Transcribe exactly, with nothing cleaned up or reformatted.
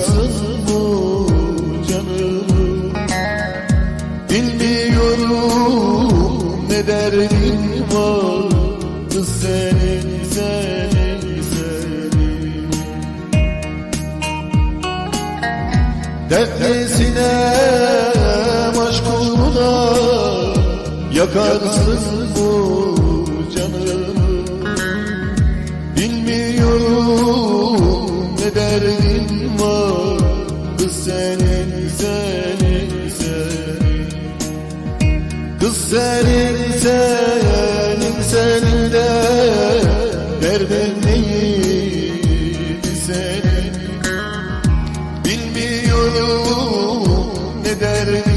yakarsın bu canımı. Bilmiyorum ne derdin var kız senin, senin, senin. Dertlisine aşk uğruna yakarsın bu canımı. Bilmiyorum ne derdin var kız senin, senin, senin. Kız senin, senin, senin de derdin neydi senin? Bilmiyorum ne derdin